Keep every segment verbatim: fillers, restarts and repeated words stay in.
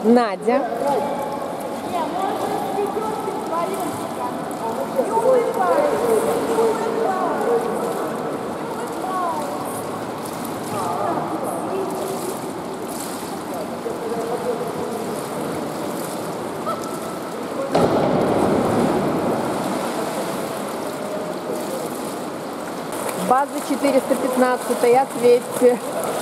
Надя. База четыреста пятнадцать, ответьте.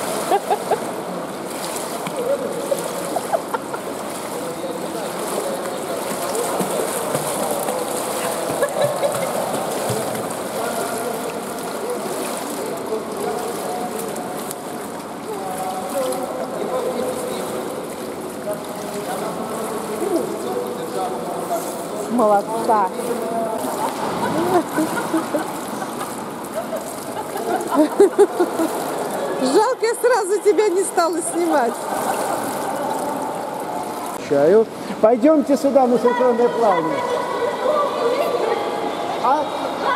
Молодца. Жалко, я сразу тебя не стала снимать. Чаю. Пойдемте сюда на синхронное плавание. А?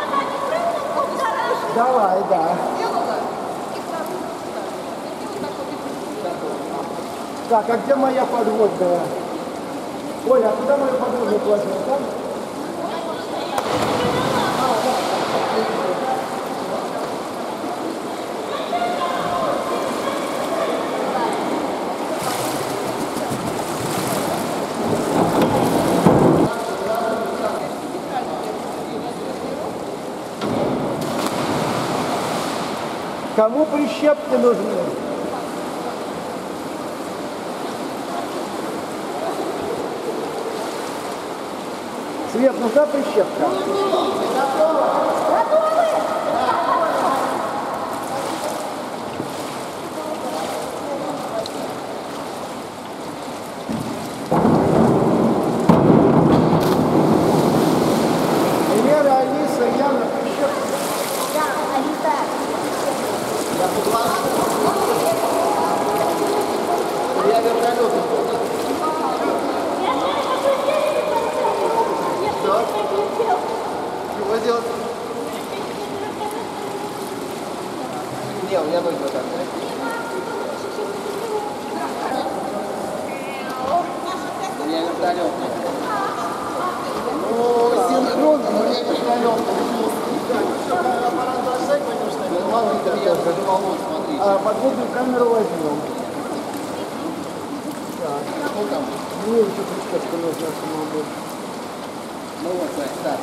Давай, да. Так, а где моя подводная? Оля, а куда мою подводную положила? Там? Кому прищепки нужны? Свет, нужна прищепка? Вера, Алиса, Яна, прищепка? Да, Алиса. Я вертолет. Чего делать? Не, у меня ноги вот так, да? У меня вертолет. О, синхронно, но у меня вертолет. Аппарат бросать, конечно, но ладно, я скажу, волну смотрите. А подводную камеру возьмем. Так, ну там. Мне еще прищепка нужна самому. Ну вот, так.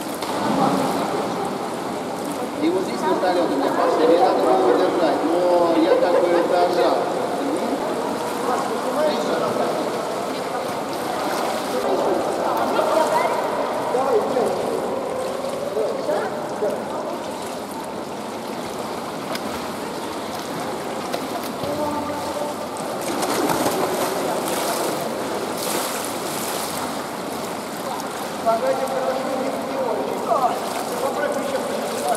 И вот здесь вертолет у меня пошли, мне надо было удержать, но я как бы дожал. Давай, идем. Погоди, хорошо, не очень. Попробуй прищепку.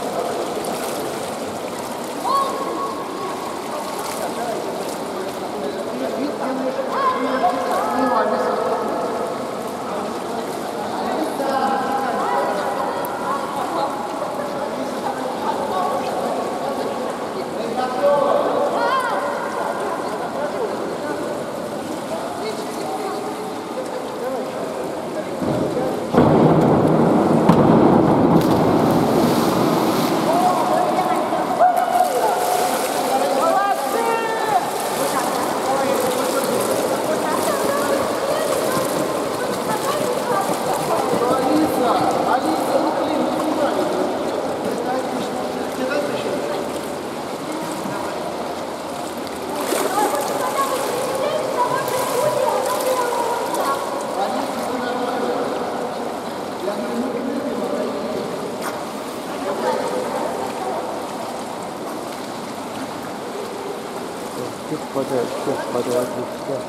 Всех подряд, всех подряд, всех.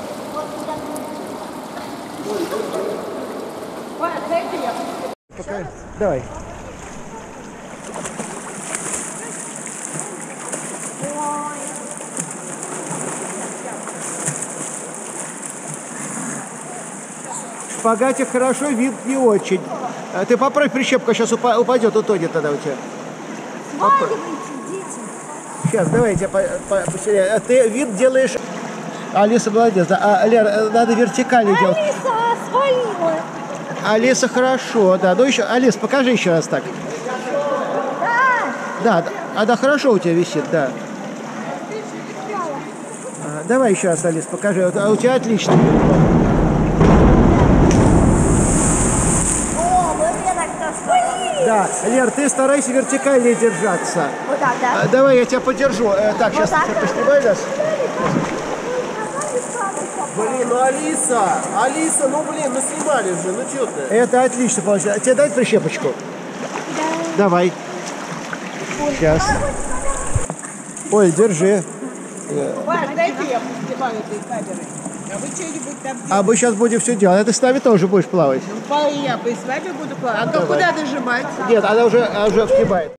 Пока... Давай. В шпагате хорошо, вид не очень. Ты поправь прищепку, сейчас упадет, утонет тогда у тебя. Сваливайте, дети. Сейчас, давай я тебя по, по, поселяю. А ты вид делаешь... Алиса молодец. Да. А, Лер, э, надо вертикально делать. Алиса свалила. Алиса хорошо, да. Ну еще, Алис, покажи еще раз так. Да, да, а, да, хорошо у тебя висит, да. А, давай еще раз, Алис, покажи. Вот, а у тебя отлично. О, вот я так свалила. Да, Лер, ты старайся вертикально держаться. Вот так, да? А, давай я тебя подержу. Э, так, сейчас так? ты поснимай нас. Блин, ну Алиса, Алиса, ну блин, мы снимали же, ну что ты? Это отлично получилось. Тебе дать прищепочку? Да. Давай. Сейчас. Ой, держи. Вась, дайте я поснимаю этой камерой. А вы что-нибудь там А мы сейчас будем все делать. А ты с нами тоже будешь плавать? делаете? Я и с вами буду плавать. А то Давай. куда нажимать? Нет, она уже, она уже снимает.